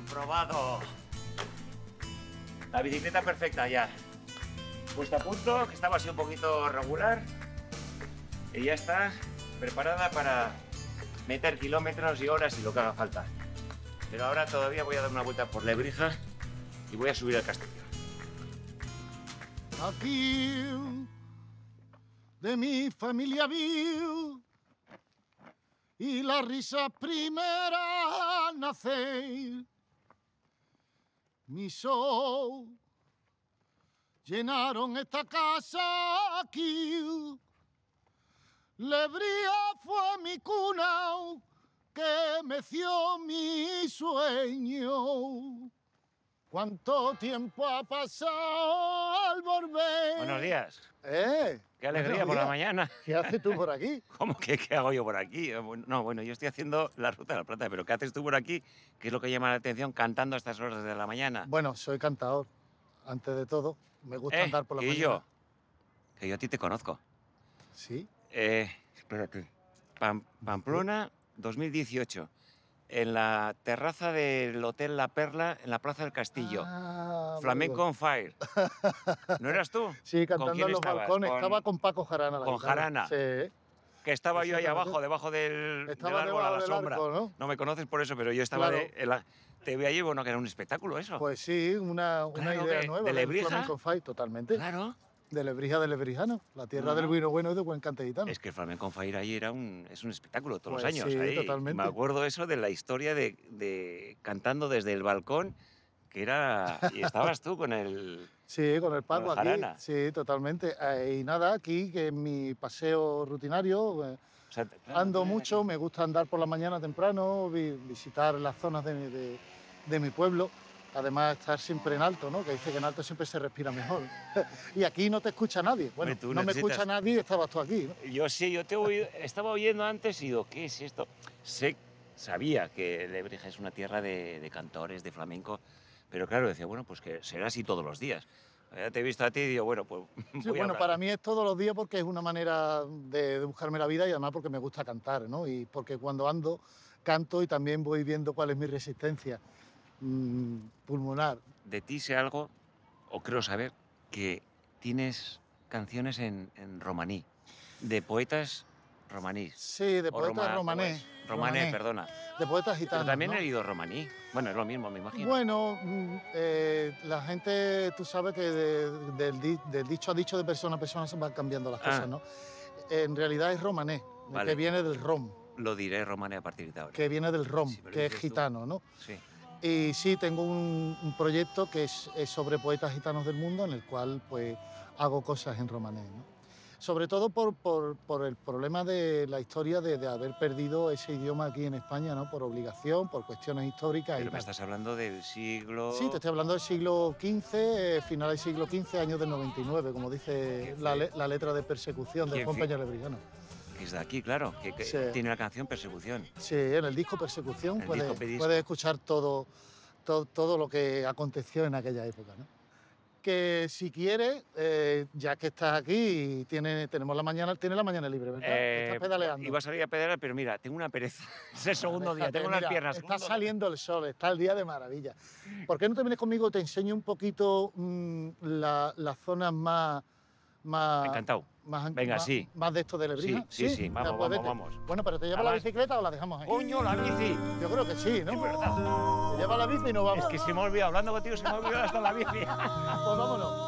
Aprobado. La bicicleta perfecta ya. Puesta a punto, que estaba así un poquito regular. Y ya está preparada para meter kilómetros y horas y lo que haga falta. Pero ahora todavía voy a dar una vuelta por Lebrija y voy a subir al castillo. Aquí de mi familia viu y la risa primera nacer. Mis ojos llenaron esta casa aquí. Lebría fue mi cuna que meció mi sueño. ¿Cuánto tiempo ha pasado al volver? Buenos días. ¡Eh! ¡Qué alegría por la mañana! ¿Qué haces tú por aquí? ¿Cómo que qué hago yo por aquí? No, bueno, yo estoy haciendo la Ruta de la Plata, pero ¿qué haces tú por aquí? ¿Qué es lo que llama la atención cantando a estas horas de la mañana? Bueno, soy cantador, antes de todo. Me gusta andar por la mañana. Que yo a ti te conozco. ¿Sí? Espérate. Pamplona, 2018. En la terraza del Hotel La Perla, en la Plaza del Castillo. Flamenco on Fire. ¿No eras tú? Sí, cantando en los balcones. Estaba con Paco Jarana. Con Jarana. Sí. Que estaba yo ahí abajo, debajo del árbol a la sombra. Arco, ¿no? Me conoces por eso, pero yo estaba te veía allí, bueno, que era un espectáculo eso. Pues sí, una idea nueva. ¿De Lebrija? Flamenco on Fire, totalmente. Claro. De Lebrija, de Lebrijano, la tierra del vino bueno y de buen cante gitano. Es que el Flamenco on Fire ahí es un espectáculo todos pues los años. Sí, ahí. totalmente. Me acuerdo eso de la historia de cantando desde el balcón, que era... Y estabas tú con el... Sí, con el Paco aquí. Jarana. Sí, totalmente. Y nada, aquí, que en mi paseo rutinario, O sea, claro, ando mucho, me gusta andar por la mañana temprano, visitar las zonas de mi pueblo. Además, estar siempre en alto, ¿no? Que dice que en alto siempre se respira mejor. Y aquí no te escucha nadie. Bueno, no me escucha nadie y estabas tú aquí, ¿no? Yo sí, estaba oyendo antes y digo, ¿qué es esto? Sabía que Lebrija es una tierra de cantores, de flamenco, pero claro, decía, bueno, pues que será así todos los días. Ya te he visto a ti y digo, bueno, pues sí, bueno, para mí es todos los días porque es una manera de buscarme la vida y además porque me gusta cantar, ¿no? Y porque cuando ando, canto y también voy viendo cuál es mi resistencia pulmonar. De ti sé algo, o creo saber, que tienes canciones en romaní, de poetas romanís. Sí, de poetas romanés. Romané, perdona. De poetas gitanos. Pero también ¿no? he leído romaní. Bueno, es lo mismo, me imagino. Bueno, la gente, tú sabes que del dicho a dicho, de persona a persona, se van cambiando las cosas, ¿no? En realidad es romané, vale. Que viene del rom. Lo diré romané a partir de ahora. Que viene del rom, sí, que es gitano, ¿no? Sí. Y sí, tengo un proyecto que es sobre poetas gitanos del mundo, en el cual pues hago cosas en romané, ¿no? Sobre todo por el problema de la historia de haber perdido ese idioma aquí en España, ¿no? Por obligación, por cuestiones históricas. Pero me estás hablando del siglo... Sí, te estoy hablando del siglo XV, final del siglo XV, años del 99, como dice la letra de Persecución del Juan Peña Lebrijano. Que es de aquí, claro, que sí. Tiene la canción Persecución. Sí, en el disco Persecución puedes escuchar todo lo que aconteció en aquella época, ¿no? Que si quieres, ya que estás aquí y tienes la mañana libre, ¿verdad? Estás pedaleando. Iba a salir a pedalear, pero mira, tengo una pereza. Es el segundo día, tengo las piernas. Está saliendo el sol, está el día de maravilla. ¿Por qué no te vienes conmigo? Te enseño un poquito las zonas más... Encantado. Venga, sí. ¿Más de esto de Lebrija? Sí, vamos. Bueno, pero ¿te llevas la bicicleta o la dejamos ahí? ¡Coño, la bici! Yo creo que sí, ¿no? Es verdad. Te llevas la bici y nos vamos. Es que se me ha olvidado, hablando contigo se me ha olvidado hasta la bici. Pues vámonos.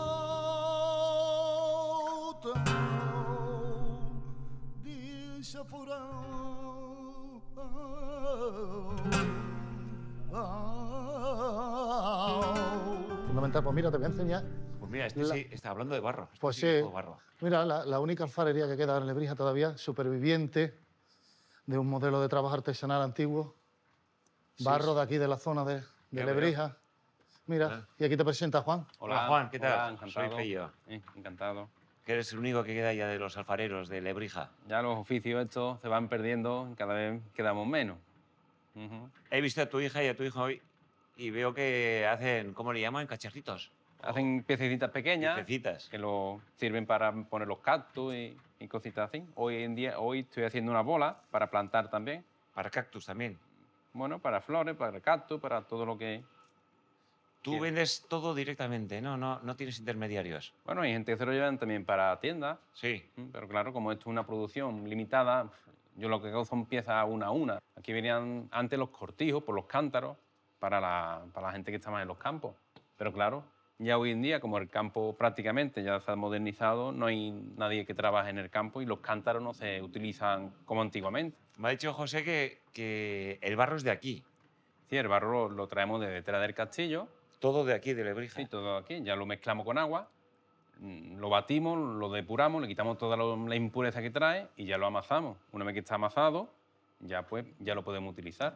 Fundamental, pues mira, te voy a enseñar. Pues mira, sí está hablando de barro. Pues sí, barro. Mira, la única alfarería que queda en Lebrija todavía, superviviente de un modelo de trabajo artesanal antiguo, barro de aquí de la zona de Lebrija. Mira, y aquí te presenta Juan. Hola, Juan, ¿qué tal? Hola, encantado. Soy Pello. Encantado. Que eres el único que queda ya de los alfareros de Lebrija. Ya los oficios estos se van perdiendo, cada vez quedamos menos. He visto a tu hija y a tu hijo hoy y veo que hacen, ¿cómo le llaman? Cacharritos. Hacen piececitas pequeñas. Piececitas. Que lo sirven para poner los cactus y cositas así. Hoy estoy haciendo una bola para plantar también. Para cactus también. bueno, para flores, para cactus, para todo lo que... Tú Bien. vendes todo directamente, ¿no? No tienes intermediarios. Bueno, hay gente que se lo llevan también para tiendas, Sí. pero claro, como esto es una producción limitada, yo lo que hago son piezas una a una. Aquí venían antes los cortijos por los cántaros para la gente que estaba en los campos. Pero claro, ya hoy en día, como el campo prácticamente ya se ha modernizado, no hay nadie que trabaje en el campo y los cántaros no se utilizan como antiguamente. Me ha dicho José que el barro es de aquí. Sí, el barro lo traemos de Tela del Castillo, Todo de aquí, de Lebrija. sí, todo aquí, ya lo mezclamos con agua, lo batimos, lo depuramos, le quitamos toda la impureza que trae y ya lo amasamos. Una vez que está amasado, ya lo podemos utilizar.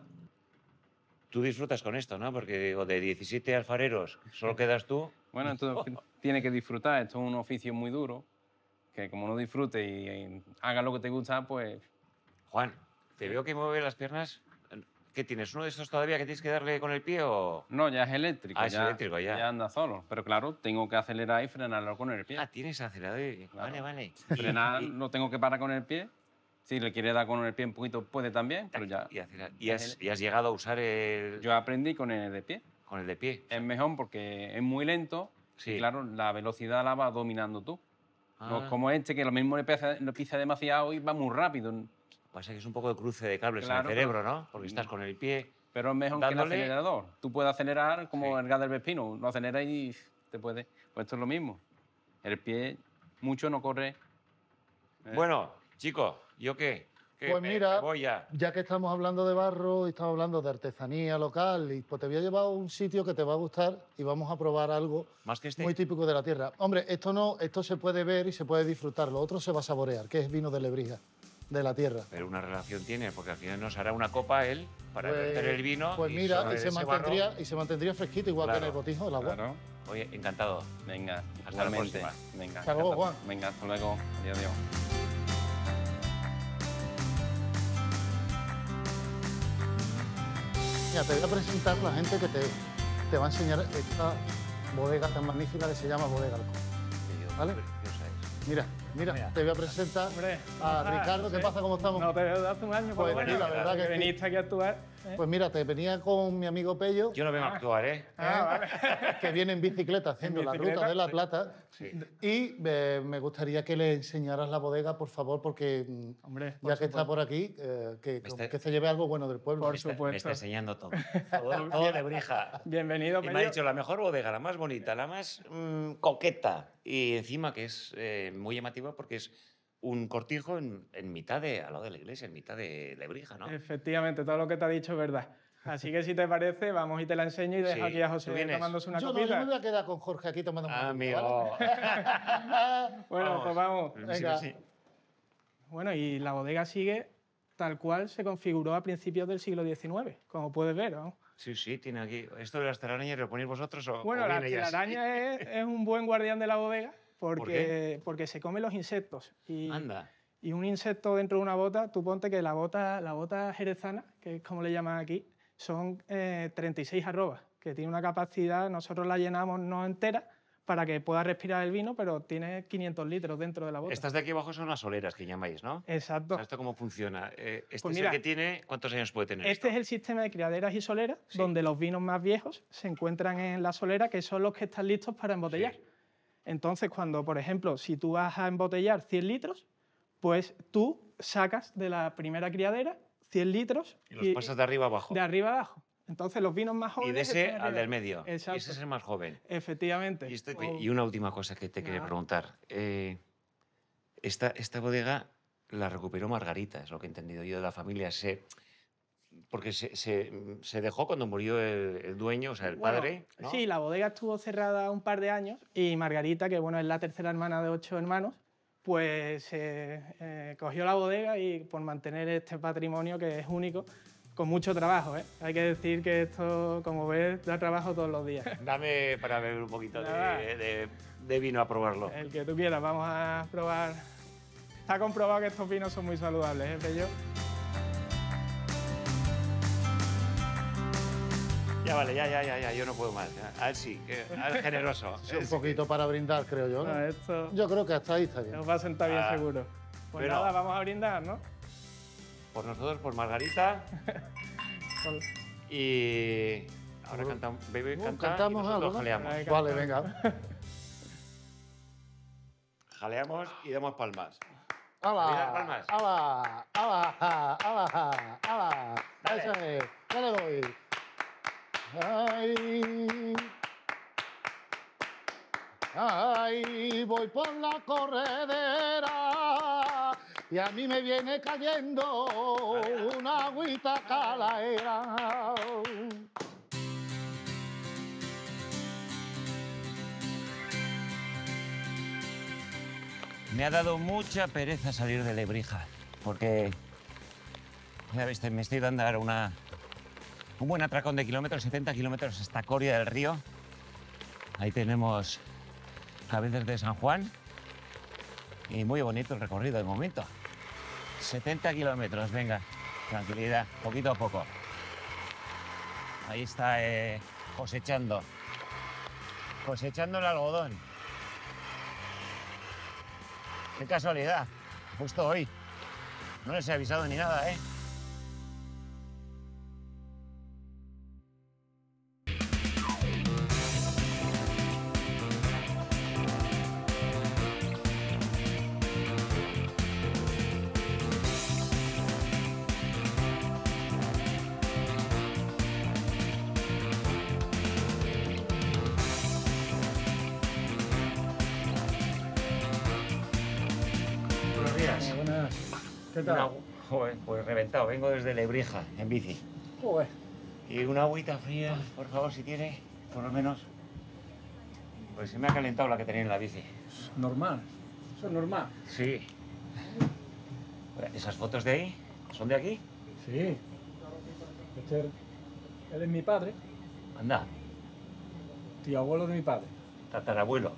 Tú disfrutas con esto, ¿no? Porque digo, de 17 alfareros, solo quedas tú. Bueno, entonces tiene que disfrutar, esto es un oficio muy duro, que como no disfrutes y hagas lo que te gusta, pues... Juan, te veo que mueve las piernas. ¿Qué tienes? ¿Uno de estos todavía que tienes que darle con el pie o...? No, ya es eléctrico. Ah, es eléctrico, ya. Ya anda solo. Pero claro, tengo que acelerar y frenarlo con el pie. Ah, tienes acelerador. Claro. Vale. Frenar lo tengo que parar con el pie. Si le quiere dar con el pie un poquito, puede también, pero ya... Y has llegado a usar el... Yo aprendí con el de pie. Con el de pie. Es mejor porque es muy lento Sí. y claro, la velocidad la vas dominando tú. No Ah. es como este, que lo mismo lo pisa demasiado y va muy rápido. Pasa que es un poco de cruce de cables Claro, en el cerebro, ¿no? Porque estás con el pie... Pero es mejor que Dándole- el acelerador. Tú puedes acelerar como Sí. el gas del Vespino. Lo aceleras y te puede... Pues esto es lo mismo. El pie mucho no corre. Bueno, chico, ¿yo qué? Pues mira, Voy ya. ya que estamos hablando de barro y estamos hablando de artesanía local, y pues te voy a llevar a un sitio que te va a gustar y vamos a probar algo Más que este. muy típico de la tierra. Hombre, esto se puede ver y se puede disfrutar, lo otro se va a saborear, que es vino de Lebrija, de la tierra. Pero una relación tiene, porque al final nos hará una copa él para verter el vino. Pues y mira, sobre y se ese mantendría fresquito, igual que en el Claro. botijo, el agua. Claro. barro- Oye, encantado. Venga, Hasta la igualmente. próxima. Venga, Hasta luego, encantado. Juan. Venga, hasta luego. Adiós, adiós. Mira, te voy a presentar la gente que te va a enseñar esta bodega tan magnífica que se llama Bodega Alcoa. ¿Vale? Preciosa es. Mira, Mira. te voy a presentar Hombre, a Ricardo. ¿Qué pasa? ¿Cómo estamos? No te veo de hace un año. Pues por lo sí, la menos, verdad que sí. viniste aquí a actuar. ¿eh? Pues mira, te venía con mi amigo Pello, Yo no vengo a actuar, ¿eh? Vale. que viene en bicicleta haciendo la bicicleta, ruta de La sí. Plata. Y me gustaría que le enseñaras la bodega, por favor, porque Hombre, ya que está por aquí, que se lleve algo bueno del pueblo. Por Me supuesto. está enseñando todo. Todo Lebrija. Bienvenido, Y me ha Pello. dicho la mejor bodega, la más bonita, la más coqueta. Y encima que es muy llamativa porque es un cortijo en mitad de, al lado de la iglesia, en mitad de Lebrija, ¿no? Efectivamente, todo lo que te ha dicho es verdad. Así que si te parece, vamos y te la enseño y dejo Sí. aquí a ¿Tú José vienes? tomándose una Yo no, copita. yo me voy a quedar con Jorge aquí tomando un poquito, Amigo. ¿vale? Bueno, pues vamos. Venga. Sí. Bueno, y la bodega sigue tal cual se configuró a principios del siglo XIX, como puedes ver, ¿no? Sí, tiene aquí. ¿Esto de las telarañas lo ponéis vosotros o Bueno, o la viene ya así? telaraña es un buen guardián de la bodega porque se come los insectos. Anda. Y un insecto dentro de una bota, tú ponte que la bota jerezana, que es como le llaman aquí, son 36 arrobas, que tiene una capacidad, nosotros la llenamos no entera para que pueda respirar el vino, pero tiene 500 litros dentro de la bota. Estas de aquí abajo son las soleras que llamáis, ¿no? Exacto. O sea, ¿esto cómo funciona? Este Pues es mira, el que tiene... ¿Cuántos años puede tener Este es el sistema de criaderas y soleras, donde los vinos más viejos se encuentran en la solera, que son los que están listos para embotellar. Sí. Entonces, cuando, por ejemplo, si tú vas a embotellar 100 litros, pues tú sacas de la primera criadera 100 litros Y los pasas de arriba abajo. de arriba abajo. Entonces, los vinos más Y jóvenes... de ese están al arriba. del medio. Exacto. Y ese es el más joven. Efectivamente. Y una última cosa que te quería Nada. preguntar. Esta bodega la recuperó Margarita, es lo que he entendido yo de la familia. Porque se dejó cuando murió el dueño, o sea, el Bueno, padre. ¿no? Sí, la bodega estuvo cerrada un par de años y Margarita, que bueno, es la tercera hermana de 8 hermanos, pues cogió la bodega y por mantener este patrimonio que es único, con mucho trabajo, ¿eh? Hay que decir que esto, como ves, da trabajo todos los días. Dame para beber un poquito Nada. de vino a probarlo. El que tú quieras, vamos a probar. Está comprobado que estos vinos son muy saludables, ¿eh, Pello? Ya vale, ya, yo no puedo más. A él sí, a él generoso. Sí, un poquito para brindar, creo yo, ¿no? No, esto Yo creo que hasta ahí está bien. nos va a sentar bien Ah, seguro. Pues pero- nada, vamos a brindar, ¿no? Por nosotros, por Margarita. Y ahora cantamos, bebe, canta cantamos y nosotros algo, ¿no? jaleamos. Vale, venga. Jaleamos y damos palmas. ¡Hala! Mira, palmas. ¡Hala! ¡Hala! ¡Hala! ¡Hala! Dale. Eso es. Ya le doy. Ay. Ay, voy por la corredera y a mí me viene cayendo una agüita calaera. Me ha dado mucha pereza salir de Lebrija, porque ya ves, me estoy dando ahora un buen atracón de kilómetros, 70 kilómetros hasta Coria del Río. Ahí tenemos Cabezas de San Juan y muy bonito el recorrido de momento. 70 kilómetros, venga, tranquilidad, poquito a poco. Ahí está cosechando el algodón. Qué casualidad, justo hoy. No les he avisado ni nada, ¿eh? Buenos días. Buenas. ¿Qué tal? Joder, pues reventado, vengo desde Lebrija, en bici. Joder. Y una agüita fría, por favor, si tiene, por lo menos. Pues se me ha calentado la que tenía en la bici. Normal. Eso es normal. Sí. ¿Esas fotos de ahí son de aquí? Sí. Él es mi padre, Anda, tío abuelo de mi padre. tatarabuelo.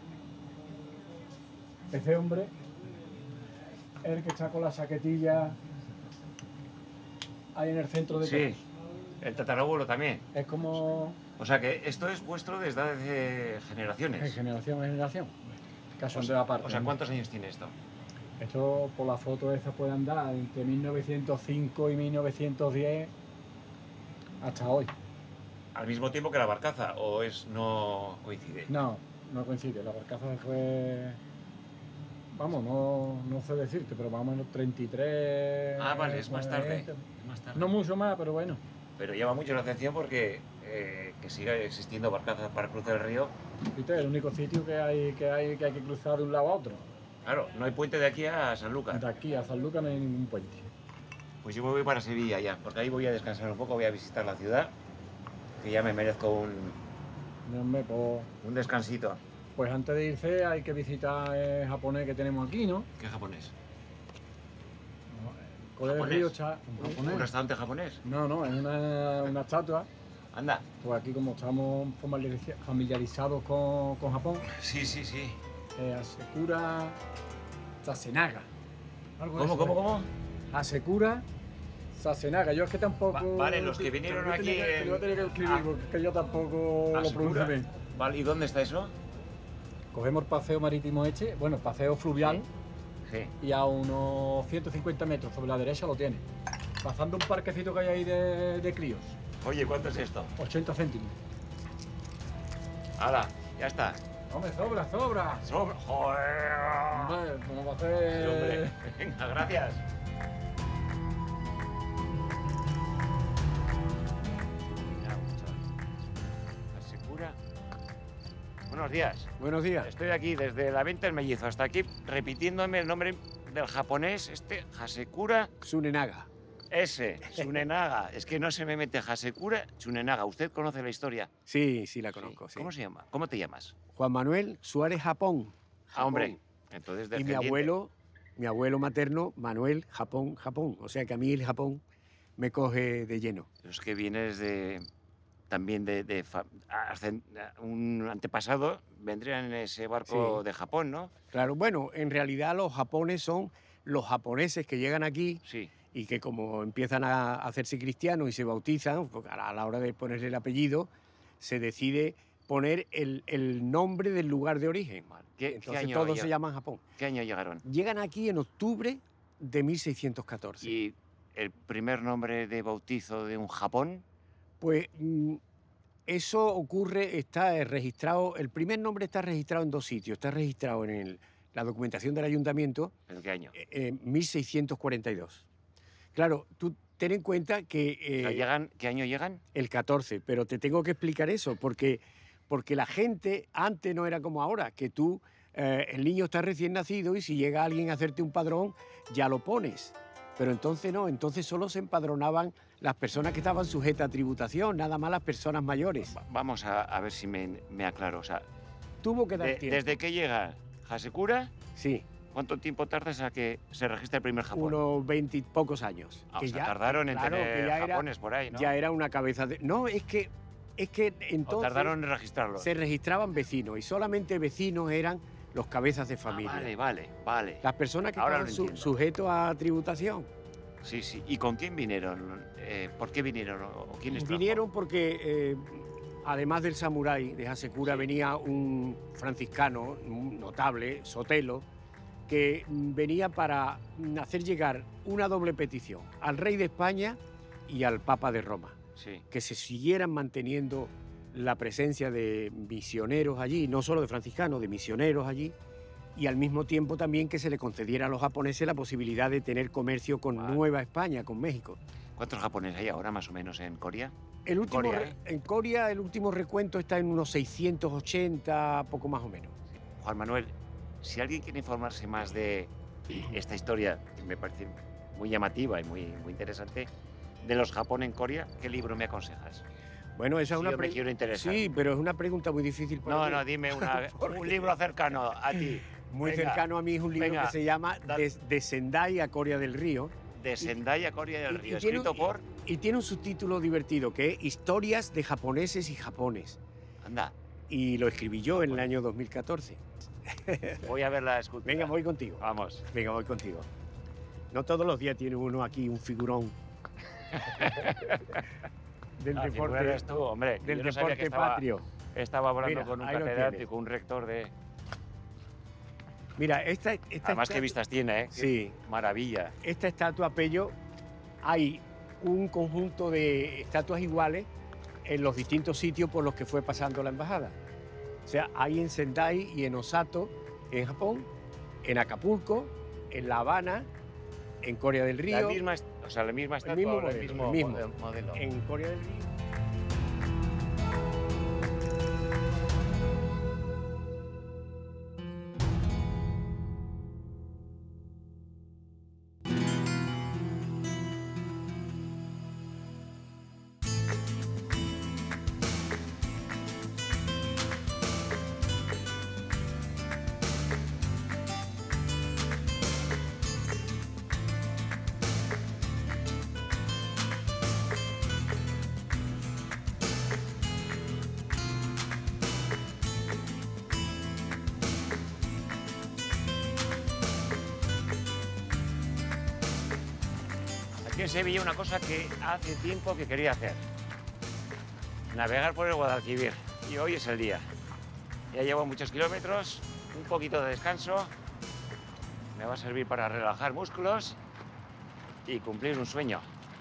Ese hombre es el que está con la chaquetilla ahí en el centro de Sí, el tatarabuelo también. todo. Es como O sea que esto es vuestro desde hace de generaciones. generación en generación. Cachondeo aparte. O sea, ¿no? ¿cuántos años tiene esto? Esto por la foto esa puede andar entre 1905 y 1910 hasta hoy. ¿Al mismo tiempo que la barcaza o no coincide? No, no coincide. La barcaza fue... Vamos, no sé decirte, pero más o menos 33... Ah, vale, es más tarde. 40. Es más tarde. No mucho más, pero bueno. Pero llama mucho la atención porque que siga existiendo barcazas para cruzar el río. Viste, el único sitio que hay que cruzar de un lado a otro. Claro, no hay puente de aquí a San De Lucas. aquí a San Lucas no hay ningún puente. Pues yo me voy para Sevilla ya, porque ahí voy a descansar un poco, voy a visitar la ciudad, que ya me merezco Hombre, un descansito. pues antes de irse hay que visitar el japonés que tenemos aquí, ¿no? ¿Qué japonés? Corea del ¿Japonés? Río está... ¿Un japonés? ¿Un restaurante japonés? No, es una estatua. Anda. Pues aquí como estamos familiarizados con Japón, Sí, sí, sí. Hasekura Sasenaga. Algo de ¿Cómo? eso. Hasekura Sasenaga. Yo es que tampoco... Vale, los que vinieron aquí Te lo voy a tener que escribir Ah. porque es que yo tampoco lo Asecura. pronuncio bien. Vale, ¿y dónde está eso? Cogemos el paseo marítimo este, bueno, el paseo fluvial, Sí. y a unos 150 metros sobre la derecha lo tiene. Pasando un parquecito que hay ahí de críos, Oye, ¿cuánto es esto? 80 céntimos. ¡Hala! Ya está. ¡Hombre, sobra! ¡Joder! Hombre, ¿cómo va a Sí, hacer? hombre. Venga, gracias. Asecura. Buenos días. Buenos días. Estoy aquí desde la venta del mellizo hasta aquí repitiéndome el nombre del japonés, Hasekura Tsunenaga. ese, Tsunenaga. Es que no se me mete Hasekura Tsunenaga. ¿Usted conoce la historia? Sí, sí la conozco. Sí. ¿Cómo se llama? ¿Cómo te llamas? Juan Manuel Suárez Japón. Ah, hombre. Japón. Entonces, Y descendiente. mi abuelo materno, Manuel Japón. O sea que a mí el Japón me coge de lleno. Es que vienes también un antepasado vendría en ese barco Sí. de Japón, ¿no? Claro, bueno, en realidad los japones son los japoneses que llegan aquí Sí. y que como empiezan a hacerse cristianos y se bautizan, pues a la hora de ponerle el apellido, se decide poner el nombre del lugar de origen. Vale. ¿Qué Entonces año todos lleg- se llaman Japón. ¿Qué año llegaron? Llegan aquí en octubre de 1614. Y el primer nombre de bautizo de un Japón, Pues eso ocurre, está registrado, el primer nombre está registrado en 2 sitios. Está registrado en la documentación del ayuntamiento. ¿En qué año? En 1642. Claro, tú ten en cuenta que... ¿Qué año llegan? El 14, pero te tengo que explicar eso, porque la gente antes no era como ahora, que tú, el niño está recién nacido y si llega alguien a hacerte un padrón, ya lo pones. Pero entonces no, entonces solo se empadronaban las personas que estaban sujetas a tributación, nada más las personas mayores. Vamos a ver si me aclaro. O sea, Tuvo que dar tiempo. desde que llega Hasekura, Sí, ¿cuánto tiempo tardas a que se registre el primer Japón? unos 20 y pocos años. O sea, tardaron en claro, tener que ya era- japones por ahí, ¿no? Ya era una cabeza de... No, es que O entonces tardaron en registrarlo. se registraban vecinos y solamente vecinos eran los cabezas de familia. Vale. Las personas que Ahora estaban lo entiendo. sujetos a tributación. Sí. ¿Y con quién vinieron? ¿Por qué vinieron? ¿O quiénes trajo? Vinieron porque, además del samurái de Hasekura, venía un franciscano un notable, Sotelo, que venía para hacer llegar una doble petición al rey de España y al Papa de Roma, Sí. que se siguieran manteniendo la presencia de misioneros allí, no solo de franciscanos, de misioneros allí, y al mismo tiempo también que se le concediera a los japoneses la posibilidad de tener comercio con Vale. Nueva España, con México. ¿Cuántos japoneses hay ahora más o menos en Corea? El último Corea, ¿eh? En Corea el último recuento está en unos 680, poco más o menos. Juan Manuel, si alguien quiere informarse más de esta historia, que me parece muy llamativa y muy interesante, de los Japón en Corea, ¿qué libro me aconsejas? Bueno, esa es Si una yo me quiero interesar. Sí, pero es una pregunta muy difícil para mí. No, dime Porque- un libro cercano a ti. Muy Venga, cercano a mí es un libro venga, que se llama da- de Sendai a Corea del Río De Sendai a Corea del Río, tiene escrito por... y tiene un subtítulo divertido que es Historias de japoneses y japones. Anda, Y lo escribí yo en el año 2014. voy a ver la escultura. Venga, voy contigo. Vamos. Venga, voy contigo. No todos los días tiene uno aquí un figurón del La figura deporte, eres tú, hombre. que del yo no sabía deporte que estaba, patrio. estaba hablando Mira, con un ahí lo catedrático, un rector de... Mira, esta Además, qué estatua- vistas tiene, ¿eh? Qué Sí. maravilla. Esta estatua, Pello, hay un conjunto de estatuas iguales en los distintos sitios por los que fue pasando la embajada. O sea, hay en Sendai y en Osato, en Japón, en Acapulco, en La Habana, en Corea del Río, La misma estatua, mismo o el modelo, mismo, el mismo. modelo. en Corea del Río. Aquí en Sevilla una cosa que hace tiempo que quería hacer. Navegar por el Guadalquivir. Y hoy es el día. Ya llevo muchos kilómetros, un poquito de descanso. Me va a servir para relajar músculos y cumplir un sueño.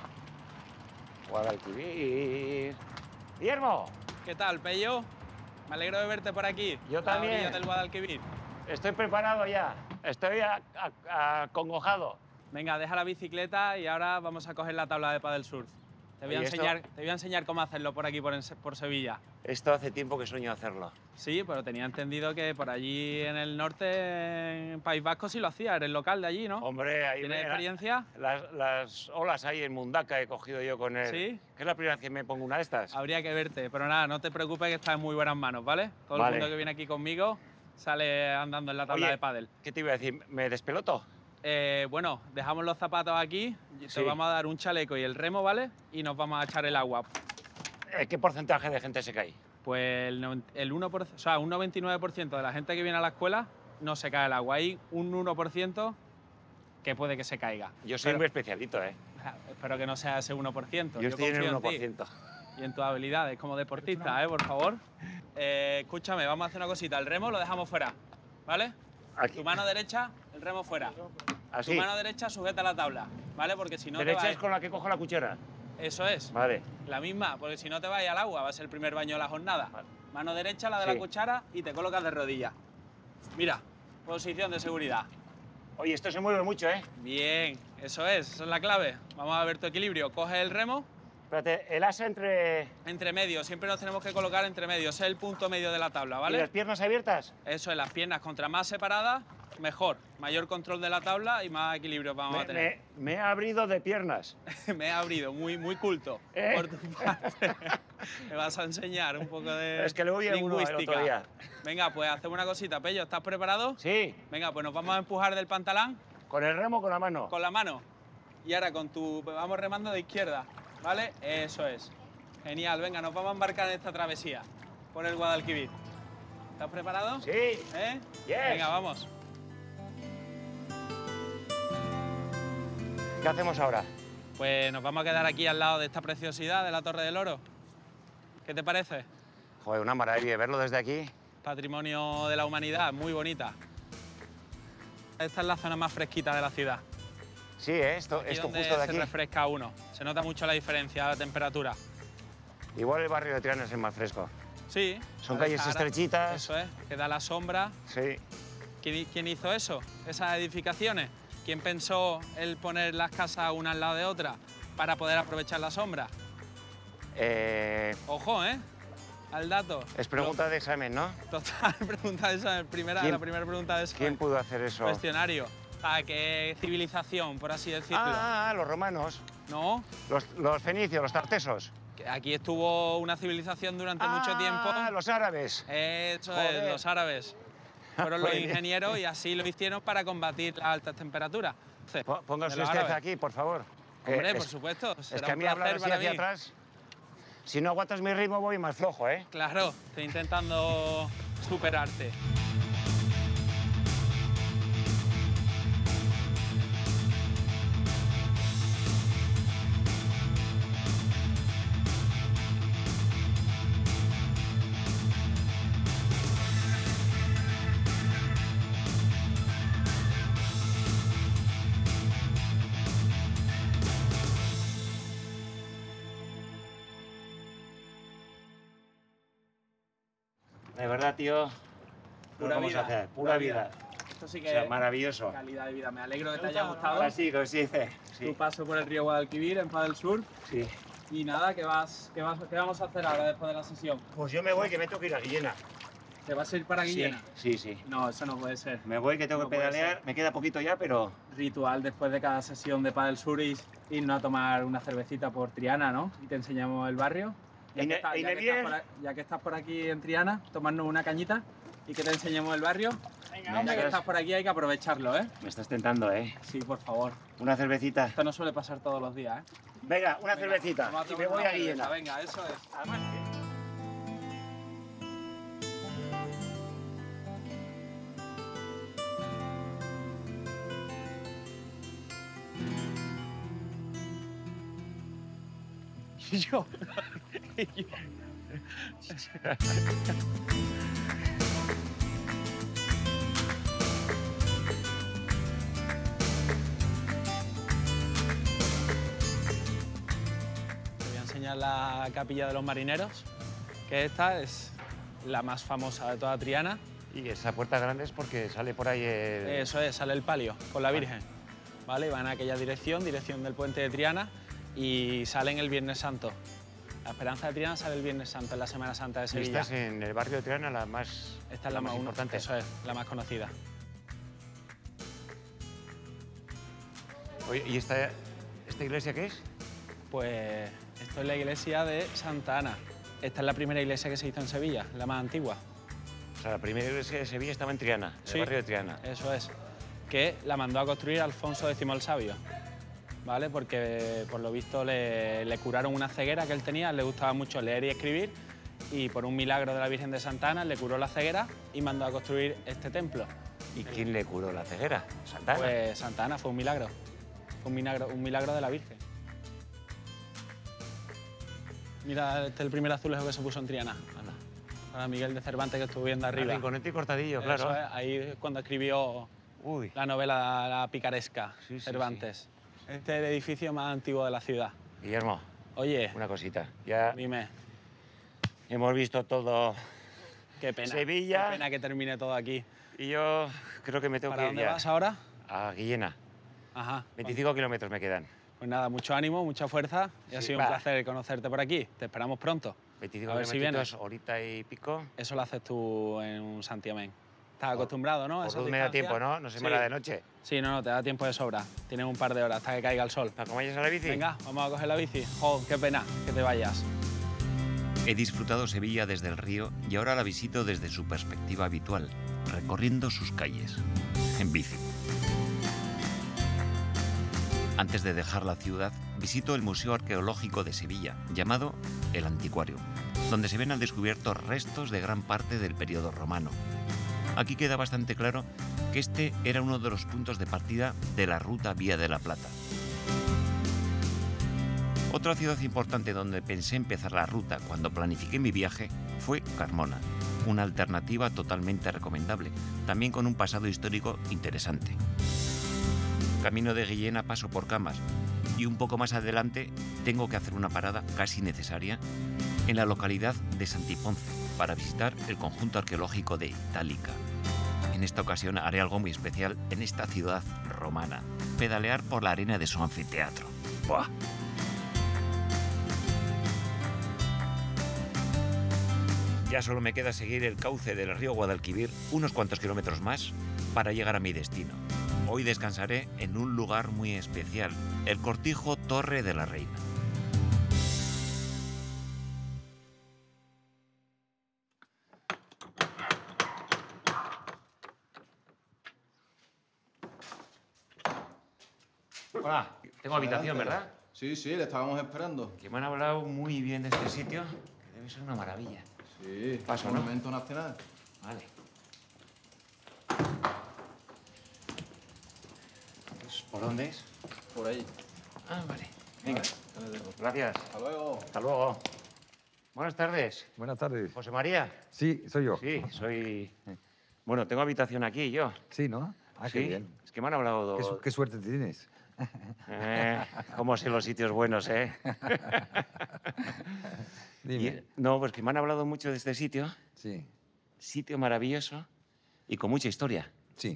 Guadalquivir. Guillermo, ¿Qué tal, Pello? Me alegro de verte por aquí. Yo a la también. orilla del Guadalquivir. estoy preparado ya. Estoy acongojado. Venga, deja la bicicleta y ahora vamos a coger la tabla de pádel surf. Te voy, a Oye, esto- enseñar, te voy a enseñar cómo hacerlo por aquí, por Sevilla. Esto hace tiempo que sueño hacerlo. Sí, pero tenía entendido que por allí en el norte, en País Vasco, sí lo hacía. Eres local de allí, ¿no? Hombre, ahí ¿Tienes me- experiencia? las olas ahí en Mundaka he cogido yo con él. ¿Sí? Que es la primera vez que me pongo una de estas. Habría que verte, pero nada, no te preocupes que estás en muy buenas manos, ¿vale? Todo Vale. el mundo que viene aquí conmigo sale andando en la tabla Oye, de pádel. ¿Qué te iba a decir? ¿Me despeloto? Bueno, dejamos los zapatos aquí, Sí. te vamos a dar un chaleco y el remo, ¿vale? Y nos vamos a echar el agua. ¿Qué porcentaje de gente se cae? Pues el 1%, o sea, un 99% de la gente que viene a la escuela no se cae el agua. Hay un 1% que puede que se caiga. Yo soy Pero- muy especialito, ¿eh? Espero que no sea ese 1%. Yo estoy en el confío 1%. ti y en tus habilidades como deportista, por favor. Escúchame, vamos a hacer una cosita. El remo lo dejamos fuera, ¿vale? Aquí. Tu mano derecha, el remo fuera. Así. Tu mano derecha sujeta la tabla, ¿vale? Porque si no te va Derecha a- es con la que cojo la cuchara. Eso es. Vale. La misma, porque si no te vas al agua, va a ser el primer baño de la jornada. Vale. Mano derecha, la de Sí. la cuchara, y te colocas de rodillas. Mira, posición de seguridad. Oye, esto se mueve mucho, ¿eh? Bien, esa es la clave. Vamos a ver tu equilibrio. Coge el remo, Espérate, el asa entre... entre medio. Siempre nos tenemos que colocar entre medio. Ese es el punto medio de la tabla, ¿Y ¿vale? las piernas abiertas? Eso es, las piernas contra más separadas, mejor. Mayor control de la tabla y más equilibrio vamos a tener. Me he abrido de piernas. Me he abrido, muy culto. ¿Eh? Por tu parte. Me vas a enseñar un poco de Es que le voy a uno el lingüística. otro día. Venga, pues hacemos una cosita. Pello, ¿estás preparado? Sí, Venga, pues nos vamos a empujar del pantalón con el remo con la mano. con la mano. Y ahora con tu... Vamos remando de izquierda, ¿vale? Eso es. Genial, venga, nos vamos a embarcar en esta travesía por el Guadalquivir. ¿Estás preparado? Sí. ¿Eh? Yes. Venga, vamos. ¿Qué hacemos ahora? Pues nos vamos a quedar aquí al lado de esta preciosidad de la Torre del Oro. ¿Qué te parece? Joder, una maravilla verlo desde aquí. Patrimonio de la humanidad, muy bonita. Esta es la zona más fresquita de la ciudad. Sí, esto Aquí donde justo de se aquí. refresca uno. Se nota mucho la diferencia de temperatura. Igual el barrio de Triana es el más fresco. Sí. Son la de calles Sahara, estrechitas. Eso es, que da la sombra. Sí. ¿Quién hizo eso? Esas edificaciones. ¿Quién pensó el poner las casas una al lado de otra para poder aprovechar la sombra? Ojo, ¿eh? Al dato. Es pregunta de examen, ¿no? Total, pregunta de esa, la primera pregunta de ese ¿Quién pudo hacer eso? cuestionario. ¿A qué civilización, por así decirlo? Los romanos, No, los fenicios, los tartesos. que aquí estuvo una civilización durante mucho tiempo. Los árabes. Eso Joder. es, los árabes. Fueron los Pues bien. ingenieros y así lo hicieron para combatir las altas temperaturas. Entonces, Póngase de los usted árabes. aquí, por favor. Hombre, Es- por supuesto. Es será que a un mí hablar placer así para hacia mí. atrás, si no aguantas mi ritmo voy más flojo, ¿eh? Claro, estoy intentando superarte. De verdad, tío. Pura vamos vida, a hacer? pura Pura vida. vida. Esto sí O que sea, es maravilloso. calidad de vida. Me alegro que te haya gustado Ahora sí, como se dice. tu Sí. paso por el río Guadalquivir en Paz del Sur. Sí. Y nada, ¿qué vamos a hacer ahora después de la sesión? Pues yo me voy, que me tengo que ir a Guillena. ¿Te vas a ir para Guillena? Sí, sí. No, eso no puede ser. Me voy, que tengo No que puede pedalear. ser. Me queda poquito ya, pero... Ritual después de cada sesión de Paz del Sur y irnos a tomar una cervecita por Triana, ¿no? Y te enseñamos el barrio. Ya que, ya que estás por aquí en Triana, tomarnos una cañita y que te enseñemos el barrio. Venga, Ya que estás por aquí hay que aprovecharlo, ¿eh? Me estás tentando, ¿eh? Sí, por favor. Una cervecita. Esto no suele pasar todos los días, ¿eh? Venga, una Venga, cervecita. vamos Y tomar me voy una a Guillena. cerveza, venga, eso es. Además, Y yo. Te voy a enseñar la capilla de los marineros, que esta es la más famosa de toda Triana. Y esa puerta grande es porque sale por ahí el... Eso es, sale el palio con la Virgen. ¿Vale? Van a aquella dirección del puente de Triana y salen el Viernes Santo. La Esperanza de Triana sale el Viernes Santo, en la Semana Santa de Y Sevilla. estás en el barrio de Triana, la más... Esta es la más importante. Eso es, la más conocida. Oye, ¿y esta iglesia qué es? Pues esto es la iglesia de Santa Ana. Esta es la primera iglesia que se hizo en Sevilla, la más antigua. O sea, la primera iglesia de Sevilla estaba en Triana, en Sí. el barrio de Triana. Eso es. Que la mandó a construir Alfonso X el Sabio. ¿Vale? Porque por lo visto le curaron una ceguera que él tenía, le gustaba mucho leer y escribir y por un milagro de la Virgen de Santa Ana le curó la ceguera y mandó a construir este templo. ¿Y quién le curó la ceguera? Santa Ana. Pues Santa Ana fue un milagro. Fue un milagro de la Virgen. Mira, este es el primer azulejo que se puso en Triana. Anda. Para Miguel de Cervantes, que estuvo viendo El arriba. Rinconete y cortadillo, Eso claro. es, ahí es cuando escribió Uy. la novela La Picaresca, Sí, sí, Cervantes. Este es el edificio más antiguo de la ciudad. Guillermo, Oye, una cosita. Ya dime, hemos visto todo qué pena. Sevilla. Qué pena que termine todo aquí. y yo creo que me tengo ¿Para que ir dónde ya. vas ahora? A Guillena. Ajá. 25 kilómetros me quedan. Pues nada, mucho ánimo, mucha fuerza y ha Sí, sido va. un placer conocerte por aquí. Te esperamos pronto. 25 A ver si kilómetros, vienes. horita y pico. Eso lo haces tú en un Santiamén. Estás acostumbrado, ¿no? a Por esas luz me da distancias? tiempo, ¿no? No se me Sí. hará de noche. Sí, no, te da tiempo de sobra. Tienes un par de horas hasta que caiga el sol. ¿Para que vayas a la bici? Venga, vamos a coger la bici. Jo, qué pena que te vayas. He disfrutado Sevilla desde el río y ahora la visito desde su perspectiva habitual, recorriendo sus calles, en bici. Antes de dejar la ciudad, visito el Museo Arqueológico de Sevilla, llamado El Antiquario, donde se ven al descubierto restos de gran parte del periodo romano. Aquí queda bastante claro que este era uno de los puntos de partida de la ruta Vía de la Plata. Otra ciudad importante donde pensé empezar la ruta cuando planifiqué mi viaje fue Carmona, una alternativa totalmente recomendable, también con un pasado histórico interesante. Camino de Guillena paso por Camas y un poco más adelante tengo que hacer una parada casi necesaria en la localidad de Santiponce para visitar el conjunto arqueológico de Itálica. En esta ocasión haré algo muy especial en esta ciudad romana, pedalear por la arena de su anfiteatro. ¡Buah! Ya solo me queda seguir el cauce del río Guadalquivir unos cuantos kilómetros más para llegar a mi destino. Hoy descansaré en un lugar muy especial, el Cortijo Torre de la Reina. Hola, tengo habitación, ¿verdad? Sí, sí, le estábamos esperando. Que me han hablado muy bien de este sitio, que debe ser una maravilla. Sí, Paso, ¿no? Monumento Nacional. Vale. Pues, ¿por dónde es? Por ahí. Ah, vale. Venga. Ya le dejo. Gracias. Hasta luego. Hasta luego. Buenas tardes. Buenas tardes. ¿José María? Sí, soy yo. Sí, soy... Bueno, tengo habitación aquí yo. Sí, ¿no? Ah, Sí, qué bien. Es que me han hablado... Qué suerte tienes. Cómo sé los sitios buenos, ¿eh? Dime. No, pues que me han hablado mucho de este sitio. Sí, Sitio maravilloso y con mucha historia. sí.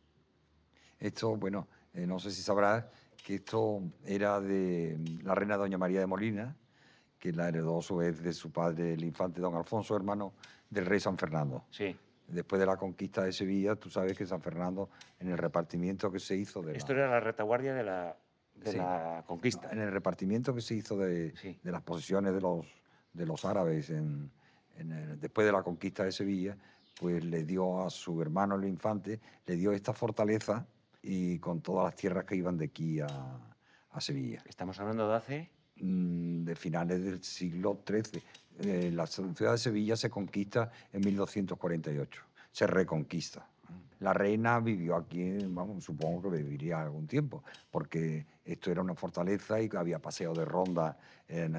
Esto, bueno, no sé si sabrás que esto era de la reina Doña María de Molina, que la heredó a su vez de su padre, el infante don Alfonso, hermano del rey San Fernando. Sí. Después de la conquista de Sevilla, tú sabes que San Fernando, en el repartimiento que se hizo de Esto era la retaguardia de Sí. la conquista. en el repartimiento que se hizo de las posesiones de los árabes después de la conquista de Sevilla, pues le dio a su hermano el infante, le dio esta fortaleza y con todas las tierras que iban de aquí a Sevilla. Estamos hablando de hace... De finales del siglo XIII. La ciudad de Sevilla se conquista en 1248, se reconquista. La reina vivió aquí, vamos, supongo que viviría algún tiempo, porque esto era una fortaleza y había paseo de ronda en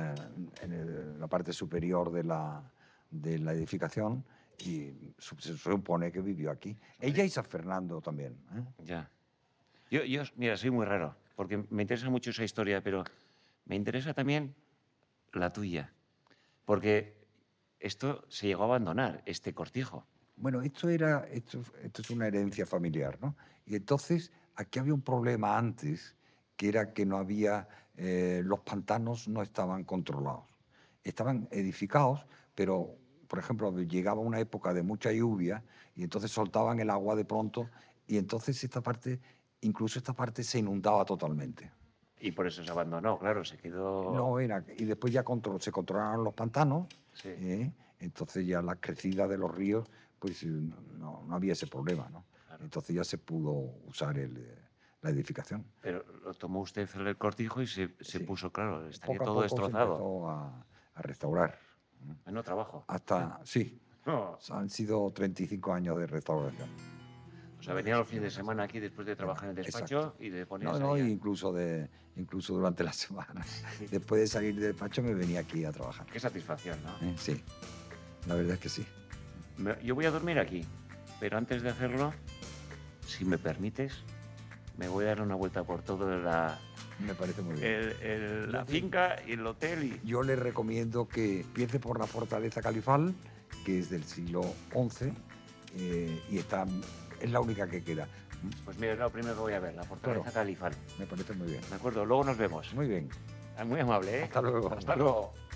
la parte superior de la edificación y se supone que vivió aquí. Ella y San Fernando también. Ya. Yo, mira, soy muy raro, porque me interesa mucho esa historia, pero me interesa también la tuya, porque esto se llegó a abandonar, este cortijo. Bueno, esto es una herencia familiar, ¿no? Y entonces aquí había un problema antes, que era que no había, los pantanos no estaban controlados. Estaban edificados, pero, por ejemplo, llegaba una época de mucha lluvia y entonces soltaban el agua de pronto y entonces incluso esta parte se inundaba totalmente. Y por eso se abandonó, claro, se quedó... No era, y después ya se controlaron los pantanos, Sí. entonces ya la crecida de los ríos, pues no había ese problema, ¿no? Claro. Entonces ya se pudo usar la edificación. Pero lo tomó usted el cortijo y se Sí. puso, claro, estaría Poco a todo poco destrozado. se empezó a restaurar. No trabajo. Sí, No. han sido 35 años de restauración. O sea, venía los fines de semana aquí después de trabajar en el despacho Exacto. y de ponerse No, ahí a- incluso durante la semana. Después de salir del despacho me venía aquí a trabajar. Qué satisfacción, ¿no? Sí, la verdad es que sí. Yo voy a dormir aquí, pero antes de hacerlo, si me permites, me voy a dar una vuelta por toda la Me parece muy bien. La finca y el hotel. Yo le recomiendo que empiece por la fortaleza califal, que es del siglo XI, y es la única que queda. Pues mira, es lo primero que voy a ver, la fortaleza califal. Me parece muy bien. De acuerdo, luego nos vemos. Muy bien. Muy amable, ¿eh? Hasta luego. Hasta luego.